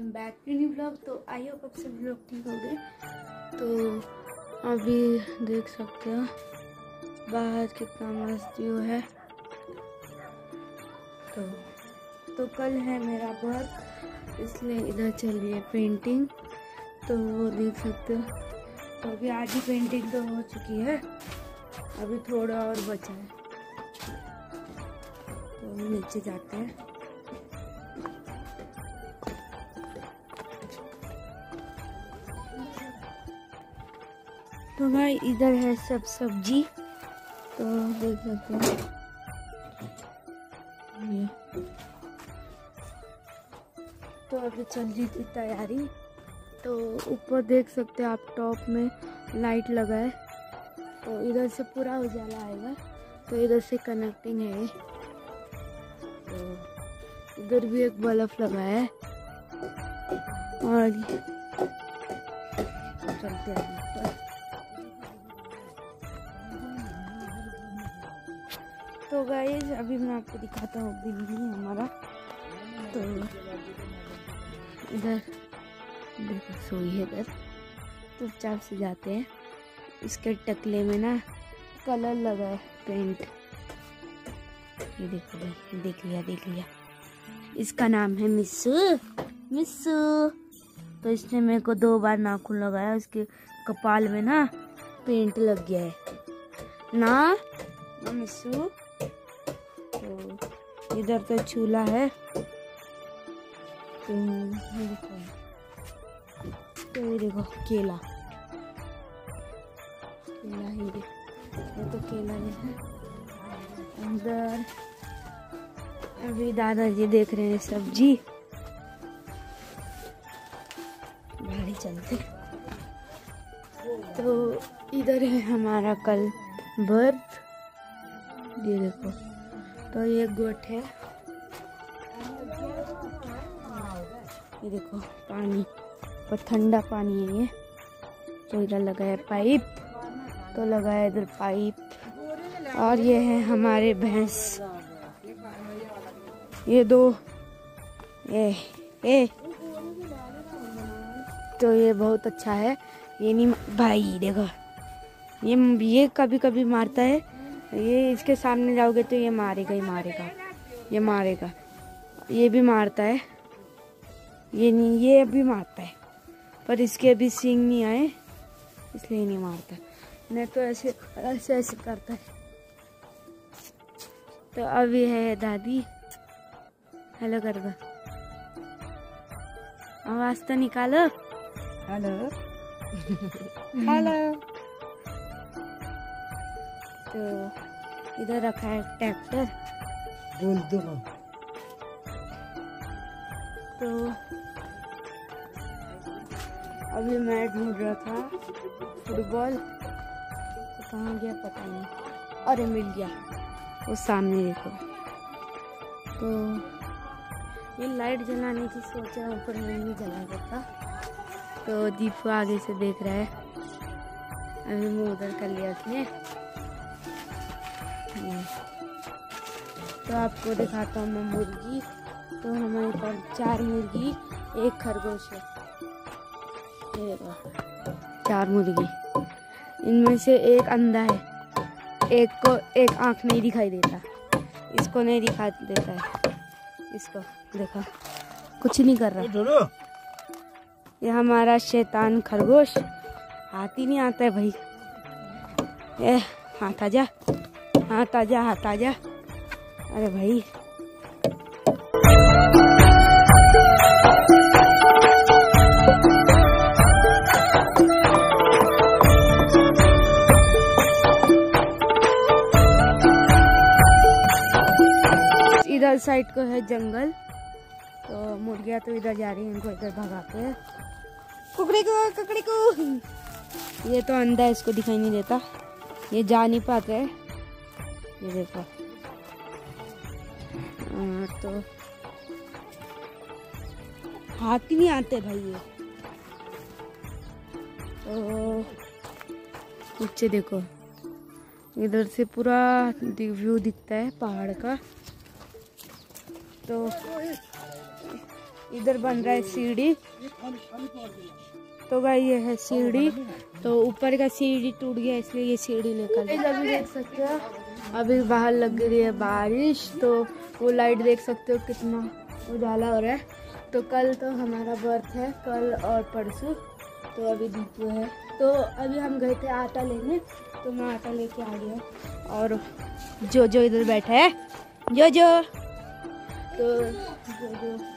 Welcome back to new blog. तो I hope आप सभी लोग ठीक हो गए। तो अभी देख सकते हो बाहर कितना मस्त व्यू है। तो कल है मेरा वर्क, इसलिए इधर चल रही है पेंटिंग। तो देख सकते हो, तो अभी आधी पेंटिंग तो हो चुकी है, अभी थोड़ा और बचा है। तो नीचे जाते हैं। तो भाई इधर है सब सब्जी, तो देख सकते हो ये। तो अभी चल रही थी तैयारी। तो ऊपर देख सकते हो आप, टॉप में लाइट लगा है, तो इधर से पूरा उजाला आएगा। तो इधर से कनेक्टिंग है। तो इधर भी एक बल्ब लगा है। और चलते हैं ऊपर। तो गाइस अभी मैं आपको दिखाता हूँ बिल्ली हमारा। तो इधर देखो सोई है इधर। तो चुपचाप से जाते हैं। इसके टकले में ना कलर लगा है, पेंट। ये देखो भाई, देख लिया। इसका नाम है मिस्सू। तो इसने मेरे को 2 बार नाखून लगाया, उसके कपाल में ना पेंट लग गया है ना मिस्सू। तो इधर तो चूल्हा है। तो ये देखो केला ही ये तो केला है अंदर। अभी दादाजी देख रहे हैं सब्जी। बाहर चलते। तो इधर है हमारा कल बर्थ। ये देखो, तो ये गोट है। ये देखो पानी, पर ठंडा पानी है ये। तो इधर लगा है पाइप, तो लगा है इधर पाइप। और ये है हमारे भैंस, ये 2 ए तो ये बहुत अच्छा है। ये नहीं भाई, देखो ये कभी कभी मारता है। ये इसके सामने जाओगे तो ये मारेगा ये भी मारता है। ये नहीं, ये भी मारता है, पर इसके अभी सींग नहीं आए, इसलिए नहीं मारता। नहीं तो ऐसे करता है। तो अभी है दादी, हेलो कर दो, आवाज तो निकालो। Hello hello. तो इधर रखा है ट्रैक्टर, बोल दो। तो अभी मैं ढूंढ रहा था फुटबॉल, तो कहाँ गया पता नहीं। अरे मिल गया, वो सामने देखो। तो ये लाइट जलाने की सोचा, ऊपर नहीं जला सकता। तो दीपू आगे से देख रहा है। अभी मुँह उधर कर लिया उसने। तो आपको दिखाता हूँ मैं मुर्गी। तो हमारे पास 4 मुर्गी, 1 खरगोश है। ये देखो 4 मुर्गी, इनमें से 1 अंधा है। एक को 1 आँख नहीं दिखाई देता, इसको नहीं दिखाई देता है। इसको देखो, कुछ नहीं कर रहा। ये हमारा शैतान खरगोश, हाथ ही नहीं आता है भाई। हाथ आजा। अरे भाई, इधर साइड को है जंगल। तो मुर्गियाँ तो इधर जा रही है, इनको इधर भगाते हैं। कुकड़ी को। ये तो अंधा है, इसको दिखाई नहीं देता, ये जा नहीं पाते है। ये देखो। तो हाथ ही नहीं आते भाई ये। तो नीचे देखो, इधर से पूरा व्यू दिखता है पहाड़ का। तो इधर बन रहा है सीढ़ी। तो भाई ये है सीढ़ी, तो ऊपर का सीढ़ी टूट गया इसलिए ये सीढ़ी निकल। अभी देख सकते हो अभी बाहर लग रही है बारिश, तो वो लाइट देख सकते हो कितना उजाला हो रहा है। तो कल तो हमारा बर्थ है, कल और परसों, तो अभी दीपू है। तो अभी हम गए थे आटा लेने, तो मैं आटा लेके आ गया। और जो इधर बैठा है जो तो जो